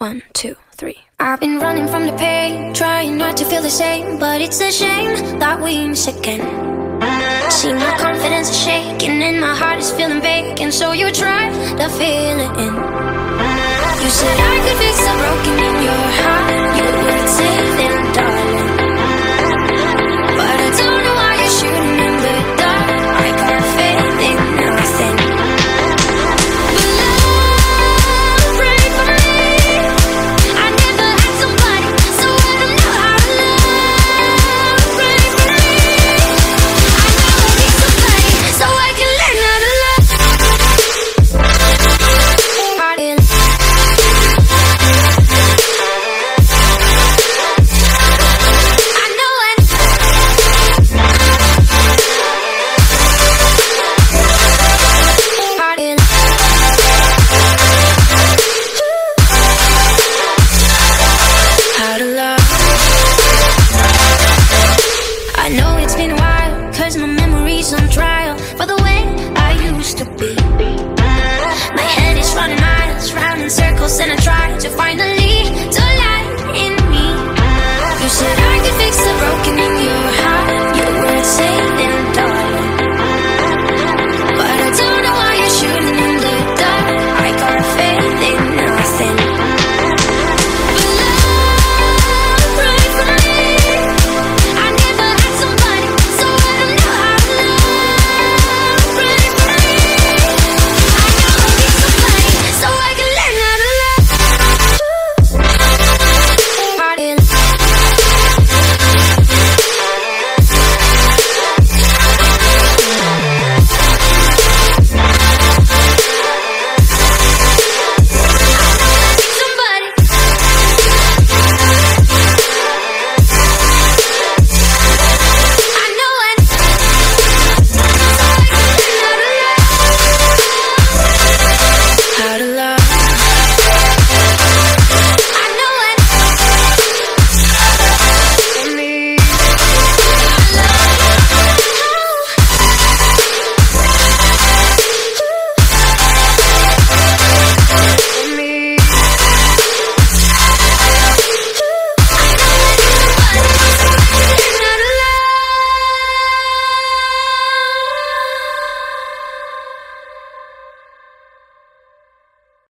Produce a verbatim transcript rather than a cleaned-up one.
One, two, three. I've been running from the pain, trying not to feel the same, but it's a shame that we miss again. See, my confidence is shaking and my heart is feeling vacant, so you tried to fill it in. You said I could fix the broken in your heart, you would say then, darling. But I don't know why you're shooting in the dark. I got faith in nothing. But love, pray for me. I never had somebody, so I don't know how to love. Pray for me. I know I need somebody, so I can learn how to love. I know it. How to love. I know it's been a while, cause my memory's on trial for the way I used to be. My head is running miles, round in circles, and I try to find a